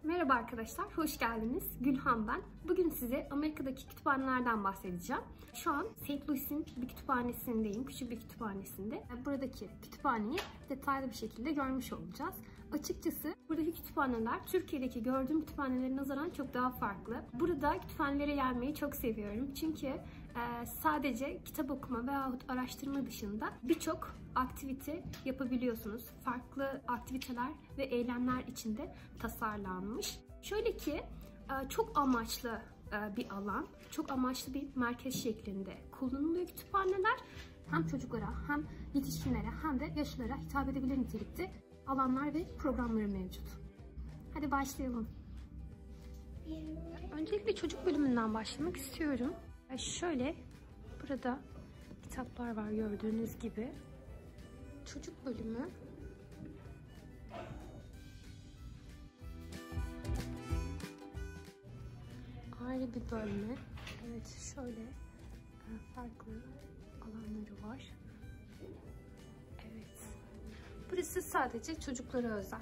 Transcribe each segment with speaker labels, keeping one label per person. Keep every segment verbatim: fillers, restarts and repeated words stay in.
Speaker 1: Merhaba arkadaşlar, hoş geldiniz. Gülhan ben. Bugün size Amerika'daki kütüphanelerden bahsedeceğim. Şu an Saint Louis'in bir kütüphanesindeyim, küçük bir kütüphanesinde. Buradaki kütüphaneyi detaylı bir şekilde görmüş olacağız. Açıkçası buradaki kütüphaneler Türkiye'deki gördüğüm kütüphanelere nazaran çok daha farklı. Burada kütüphanelere gelmeyi çok seviyorum. Çünkü e, sadece kitap okuma veyahut araştırma dışında birçok aktivite yapabiliyorsunuz. Farklı aktiviteler ve eylemler içinde tasarlanmış. Şöyle ki çok amaçlı bir alan, çok amaçlı bir merkez şeklinde kullanılıyor kütüphaneler. Hem çocuklara hem yetişkinlere hem de yaşlılara hitap edebilir nitelikte alanlar ve programları mevcut. Hadi başlayalım. Öncelikle çocuk bölümünden başlamak istiyorum. Şöyle burada kitaplar var gördüğünüz gibi. Çocuk bölümü ayrı bir bölme. Evet, şöyle farklı alanları var. Evet. Burası sadece çocuklara özel.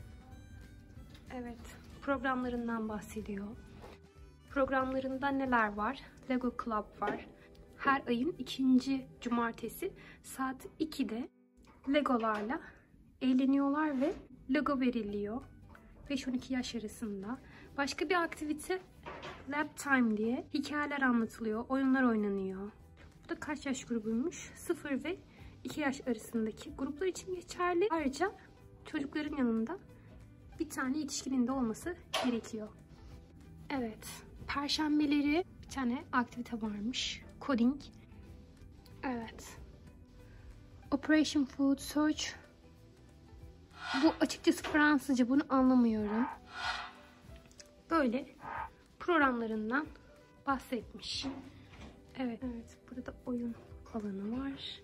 Speaker 1: Evet, programlarından bahsediyor. Programlarında neler var? Lego Club var. Her ayın ikinci cumartesi saat ikide Legolarla eğleniyorlar ve Lego veriliyor. beş on iki yaş arasında. Başka bir aktivite Lab Time diye hikayeler anlatılıyor, oyunlar oynanıyor. Bu da kaç yaş grubuymuş? sıfır ve iki yaş arasındaki gruplar için geçerli. Ayrıca çocukların yanında bir tane yetişkinin de olması gerekiyor. Evet, perşembeleri bir tane aktivite varmış. Coding. Evet. Operation Food Search. Bu açıkçası Fransızca, bunu anlamıyorum. Böyle programlarından bahsetmiş. Evet, evet. Burada oyun alanı var.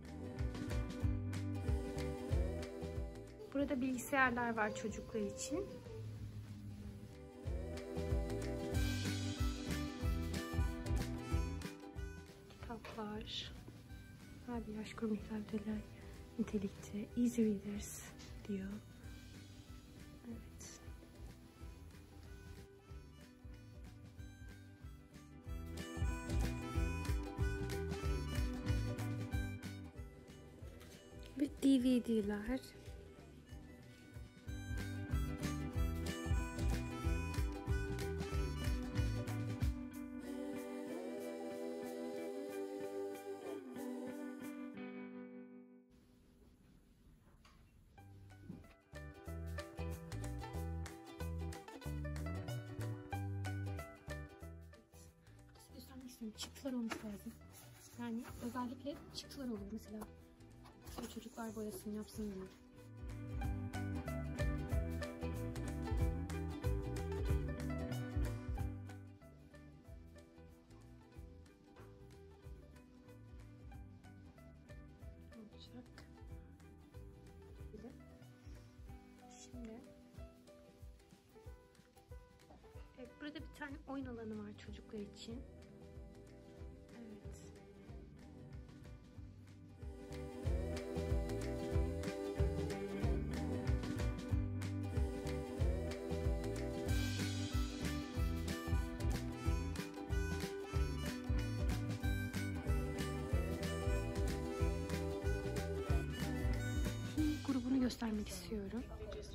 Speaker 1: Burada bilgisayarlar var çocuklar için. Kitaplar. Her bir yaş grubu hitap edilen nitelikte. Easy Readers diyor. Evet. Ve D V D'ler. Çıktılar olması lazım. Yani özellikle çıktılar oluyor mesela. O çocuklar boyasını yapsın diye. Olacak. Şimdi evet, burada bir tane oyun alanı var çocuklar için. Evet. Grubunu göstermek istiyorum.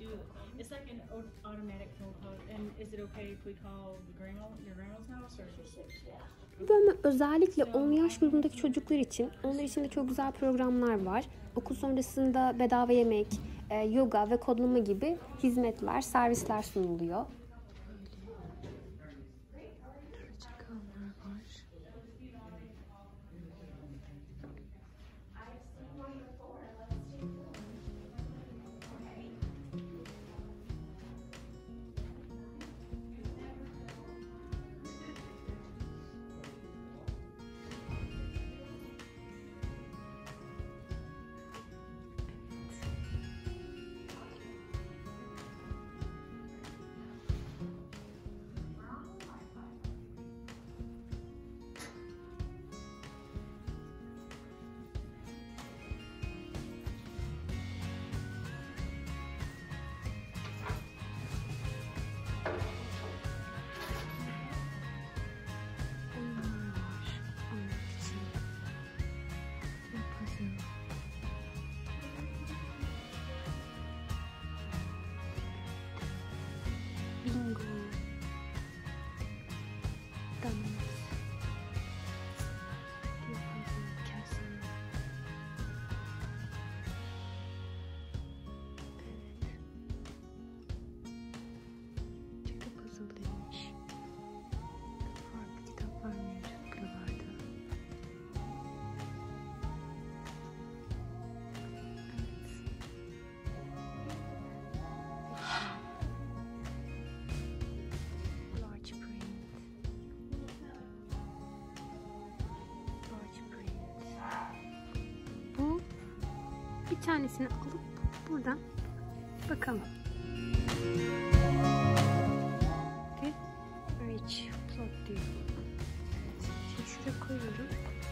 Speaker 1: Bu bölüm özellikle on yaş grubundaki çocuklar için. Onlar için de çok güzel programlar var. Okul sonrasında bedava yemek, yoga ve kodlama gibi hizmetler, servisler sunuluyor. tanesini alıp buradan bakalım. Rich plot diyor. Şimdi şuraya koyuyorum.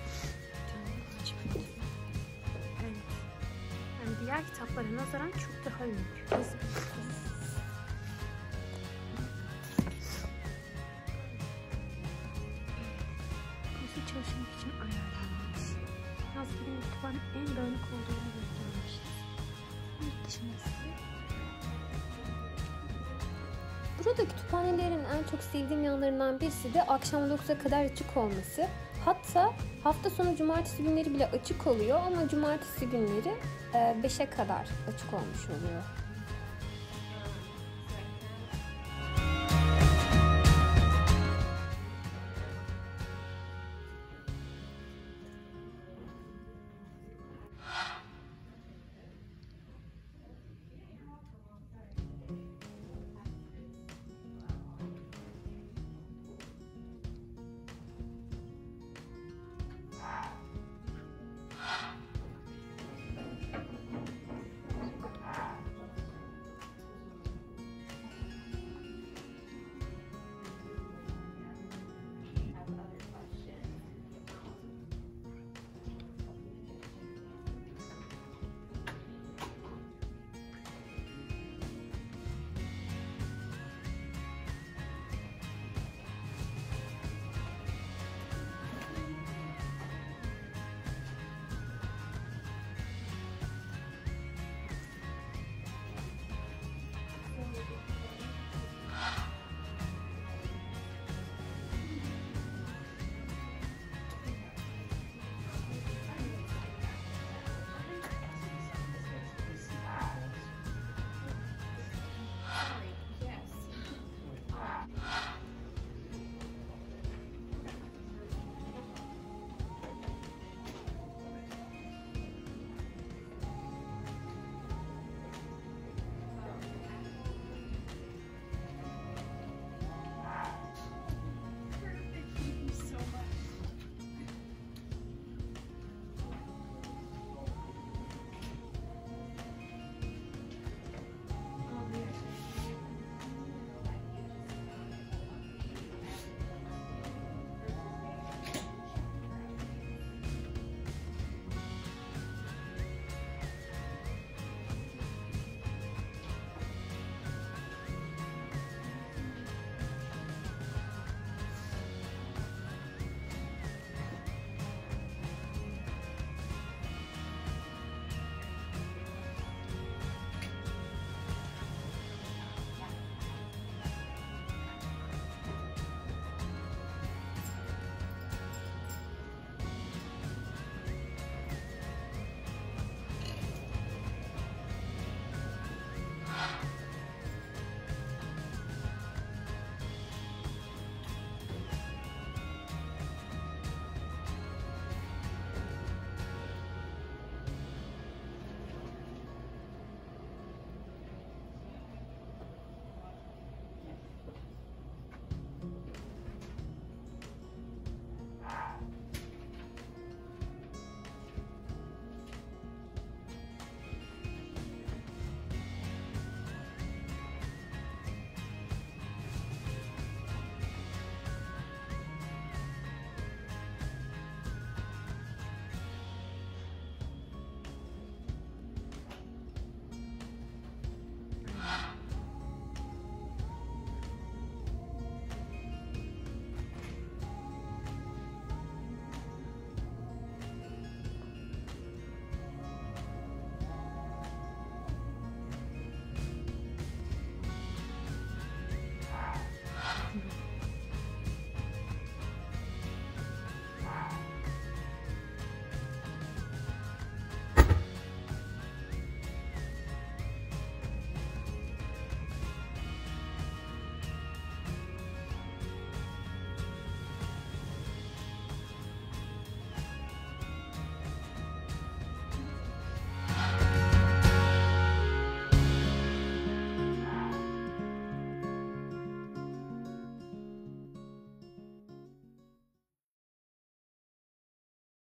Speaker 1: Evet. Yani diğer kitaplara nazaran çok daha büyük. Burası çalışmak için ayarlanmış. Yalnız benim kütüphanem en dağınık olduğunu göstermişiz. Burada kütüphanelerin en çok sevdiğim yanlarından birisi de akşam dokuza kadar açık olması. Hatta hafta sonu cumartesi günleri bile açık oluyor ama cumartesi günleri beşe kadar açık olmuş oluyor.